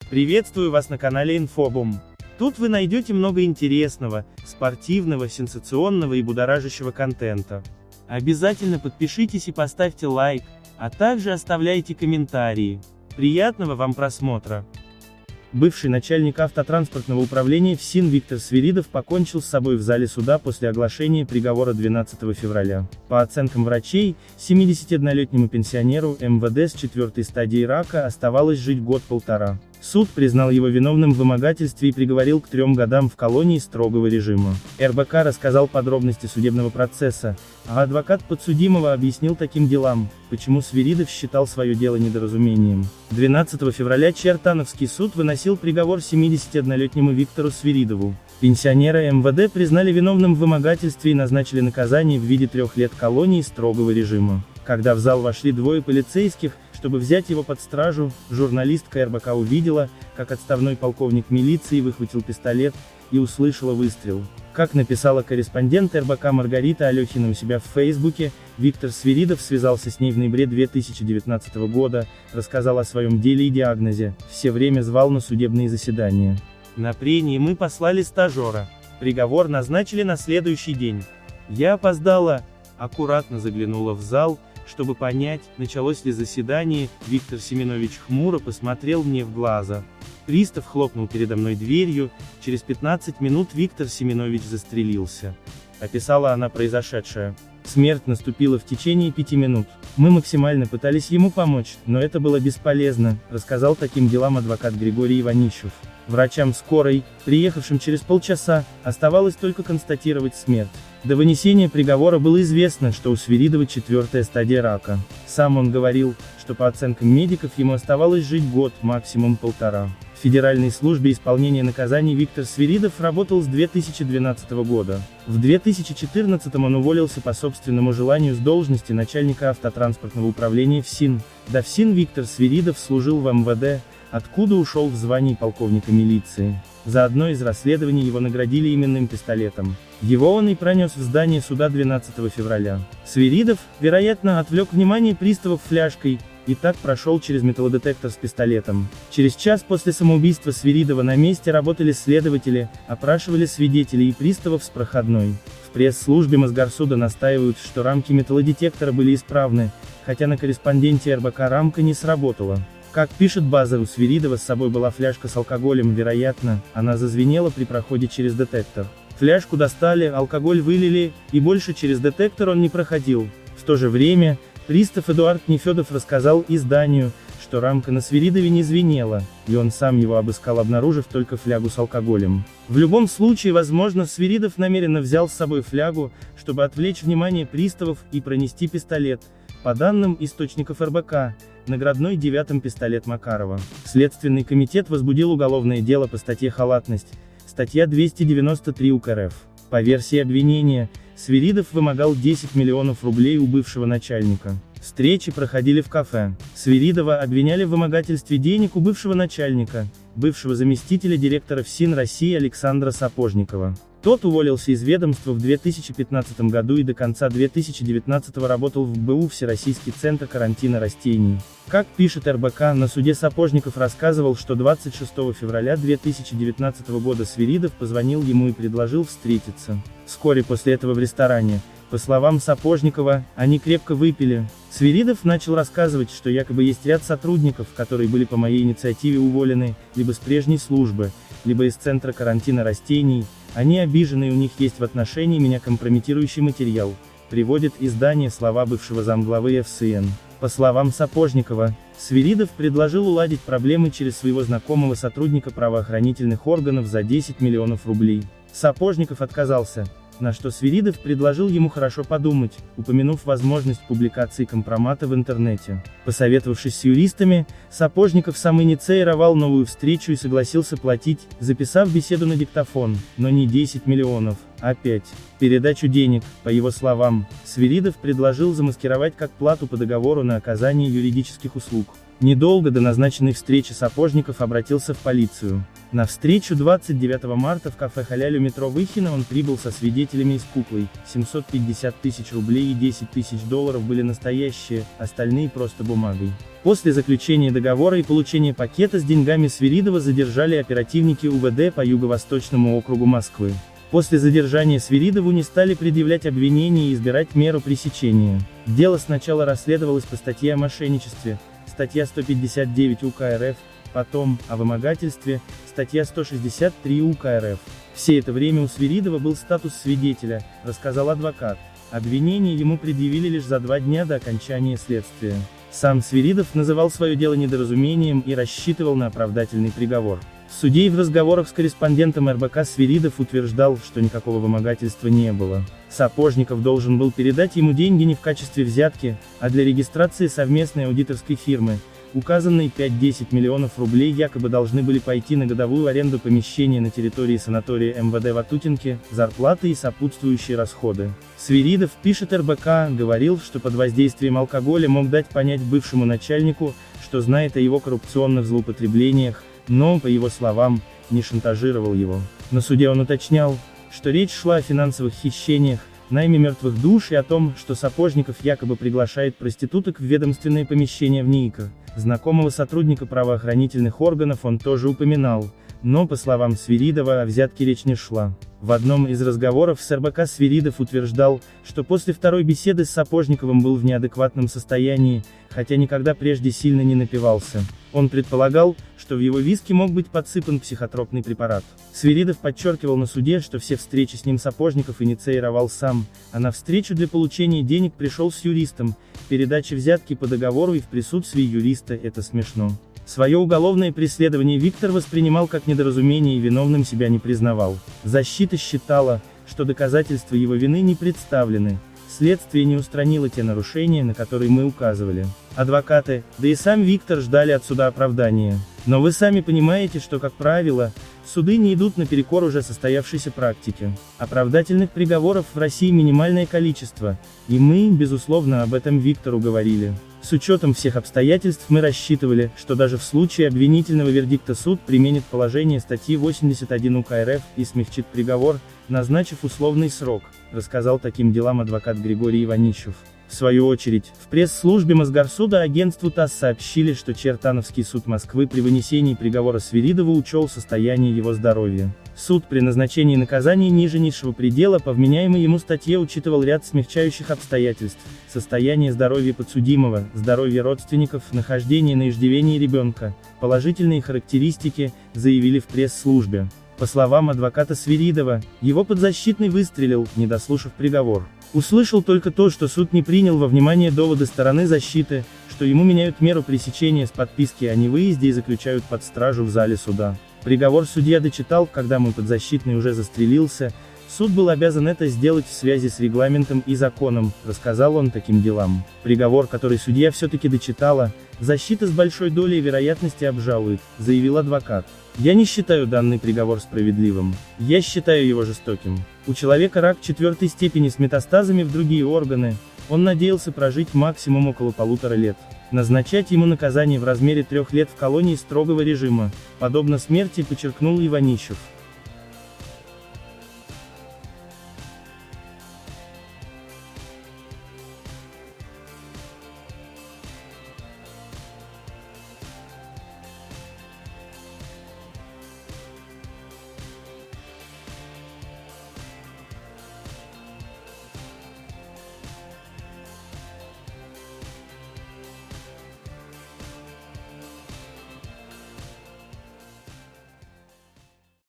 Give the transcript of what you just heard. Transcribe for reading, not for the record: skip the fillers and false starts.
Приветствую вас на канале Инфобум. Тут вы найдете много интересного, спортивного, сенсационного и будоражащего контента. Обязательно подпишитесь и поставьте лайк, а также оставляйте комментарии. Приятного вам просмотра. Бывший начальник автотранспортного управления ФСИН Виктор Свиридов покончил с собой в зале суда после оглашения приговора 12 февраля. По оценкам врачей, 71-летнему пенсионеру МВД с 4-й стадией рака оставалось жить год-полтора. Суд признал его виновным в вымогательстве и приговорил к 3 годам в колонии строгого режима. РБК рассказал подробности судебного процесса, а адвокат подсудимого объяснил таким делам, почему Свиридов считал свое дело недоразумением. 12 февраля Чертановский суд выносил приговор 71-летнему Виктору Свиридову. Пенсионера МВД признали виновным в вымогательстве и назначили наказание в виде 3 лет колонии строгого режима. Когда в зал вошли 2 полицейских, чтобы взять его под стражу, журналистка РБК увидела, как отставной полковник милиции выхватил пистолет, и услышала выстрел. Как написала корреспондент РБК Маргарита Алехина у себя в Фейсбуке, Виктор Свиридов связался с ней в ноябре 2019 года, рассказал о своем деле и диагнозе, все время звал на судебные заседания. На прении мы послали стажера. Приговор назначили на следующий день. Я опоздала, аккуратно заглянула в зал, чтобы понять, началось ли заседание. Виктор Семенович хмуро посмотрел мне в глаза. Пристав хлопнул передо мной дверью, через 15 минут Виктор Семенович застрелился. Описала она произошедшее. Смерть наступила в течение 5 минут. Мы максимально пытались ему помочь, но это было бесполезно, рассказал таким делам адвокат Григорий Иванищев. Врачам скорой, приехавшим через полчаса, оставалось только констатировать смерть. До вынесения приговора было известно, что у Свиридова 4-я стадия рака. Сам он говорил, что по оценкам медиков ему оставалось жить год, максимум полтора. В Федеральной службе исполнения наказаний Виктор Свиридов работал с 2012 года. В 2014 он уволился по собственному желанию с должности начальника автотранспортного управления ФСИН. До ФСИН Виктор Свиридов служил в МВД, откуда ушел в звании полковника милиции. За одно из расследований его наградили именным пистолетом. Его он и пронес в здание суда 12 февраля. Свиридов, вероятно, отвлек внимание приставов фляжкой, и так прошел через металлодетектор с пистолетом. Через час после самоубийства Свиридова на месте работали следователи, опрашивали свидетелей и приставов с проходной. В пресс-службе Мосгорсуда настаивают, что рамки металлодетектора были исправны, хотя на корреспонденте РБК рамка не сработала. Как пишет база, у Свиридова с собой была фляжка с алкоголем, вероятно, она зазвенела при проходе через детектор. Фляжку достали, алкоголь вылили, и больше через детектор он не проходил. В то же время, пристав Эдуард Нефедов рассказал изданию, что рамка на Свиридове не звенела, и он сам его обыскал, обнаружив только флягу с алкоголем. В любом случае, возможно, Свиридов намеренно взял с собой флягу, чтобы отвлечь внимание приставов и пронести пистолет. По данным источников РБК, наградной 9-м пистолет Макарова. Следственный комитет возбудил уголовное дело по статье «Халатность», статья 293 УК РФ. По версии обвинения, Свиридов вымогал 10 миллионов рублей у бывшего начальника. Встречи проходили в кафе. Свиридова обвиняли в вымогательстве денег у бывшего начальника, бывшего заместителя директора ФСИН России Александра Сапожникова. Тот уволился из ведомства в 2015 году и до конца 2019 работал в БУ Всероссийский центр карантина растений. Как пишет РБК, на суде Сапожников рассказывал, что 26 февраля 2019 года Свиридов позвонил ему и предложил встретиться. Вскоре после этого в ресторане, по словам Сапожникова, они крепко выпили. Свиридов начал рассказывать, что якобы есть ряд сотрудников, которые были по моей инициативе уволены, либо с прежней службы, либо из центра карантина растений. Они обижены, и у них есть в отношении меня компрометирующий материал, приводит издание слова бывшего замглавы ФСИН. По словам Сапожникова, Свиридов предложил уладить проблемы через своего знакомого сотрудника правоохранительных органов за 10 миллионов рублей. Сапожников отказался, на что Свиридов предложил ему хорошо подумать, упомянув возможность публикации компромата в интернете. Посоветовавшись с юристами, Сапожников сам инициировал новую встречу и согласился платить, записав беседу на диктофон, но не 10 миллионов, а 5. Передачу денег, по его словам, Свиридов предложил замаскировать как плату по договору на оказание юридических услуг. Недолго до назначенной встречи Сапожников обратился в полицию. На встречу 29 марта в кафе «Халяль» у метро Выхино он прибыл со свидетелями и с куклой. 750 тысяч рублей и 10 тысяч долларов были настоящие, остальные просто бумагой. После заключения договора и получения пакета с деньгами Свиридова задержали оперативники УВД по Юго-Восточному округу Москвы. После задержания Свиридову не стали предъявлять обвинения и избирать меру пресечения. Дело сначала расследовалось по статье о мошенничестве, статья 159 УК РФ, потом, о вымогательстве, статья 163 УК РФ. Все это время у Свиридова был статус свидетеля, рассказал адвокат. Обвинение ему предъявили лишь за 2 дня до окончания следствия. Сам Свиридов называл свое дело недоразумением и рассчитывал на оправдательный приговор. В суде и в разговорах с корреспондентом РБК Свиридов утверждал, что никакого вымогательства не было. Сапожников должен был передать ему деньги не в качестве взятки, а для регистрации совместной аудиторской фирмы. Указанные 5-10 миллионов рублей якобы должны были пойти на годовую аренду помещения на территории санатория МВД Ватутинки, зарплаты и сопутствующие расходы. Свиридов, пишет РБК, говорил, что под воздействием алкоголя мог дать понять бывшему начальнику, что знает о его коррупционных злоупотреблениях, но, по его словам, не шантажировал его. На суде он уточнял, что речь шла о финансовых хищениях, найме мертвых душ и о том, что Сапожников якобы приглашает проституток в ведомственные помещения в НИИКах. Знакомого сотрудника правоохранительных органов он тоже упоминал, но, по словам Свиридова, о взятке речь не шла. В одном из разговоров с РБК Свиридов утверждал, что после второй беседы с Сапожниковым был в неадекватном состоянии, хотя никогда прежде сильно не напивался. Он предполагал, что в его виски мог быть подсыпан психотропный препарат. Свиридов подчеркивал на суде, что все встречи с ним Сапожников инициировал сам, а на встречу для получения денег пришел с юристом, передача взятки по договору и в присутствии юриста – это смешно. Свое уголовное преследование Виктор воспринимал как недоразумение и виновным себя не признавал. Защита считала, что доказательства его вины не представлены. Следствие не устранило те нарушения, на которые мы указывали. Адвокаты, да и сам Виктор ждали от суда оправдания. Но вы сами понимаете, что, как правило, суды не идут наперекор уже состоявшейся практике. Оправдательных приговоров в России минимальное количество, и мы, безусловно, об этом Виктору говорили. С учетом всех обстоятельств мы рассчитывали, что даже в случае обвинительного вердикта суд применит положение статьи 81 УК РФ и смягчит приговор, назначив условный срок, рассказал таким делам адвокат Григорий Иванищев. В свою очередь, в пресс-службе Мосгорсуда агентству ТАСС сообщили, что Чертановский суд Москвы при вынесении приговора Свиридову учел состояние его здоровья. Суд при назначении наказания ниже низшего предела по вменяемой ему статье учитывал ряд смягчающих обстоятельств: состояние здоровья подсудимого, здоровье родственников, нахождение на иждивении ребенка, положительные характеристики, заявили в пресс-службе. По словам адвоката Свиридова, его подзащитный выстрелил, не дослушав приговор. Услышал только то, что суд не принял во внимание доводы стороны защиты, что ему меняют меру пресечения с подписки о невыезде и заключают под стражу в зале суда. Приговор судья дочитал, когда мой подзащитный уже застрелился. Суд был обязан это сделать в связи с регламентом и законом, рассказал он таким делам. Приговор, который судья все-таки дочитала, защита с большой долей вероятности обжалует, заявил адвокат. Я не считаю данный приговор справедливым. Я считаю его жестоким. У человека рак 4-й степени с метастазами в другие органы. Он надеялся прожить максимум около 1,5 лет. Назначать ему наказание в размере 3 лет в колонии строгого режима, подобно смерти, подчеркнул Иванищев.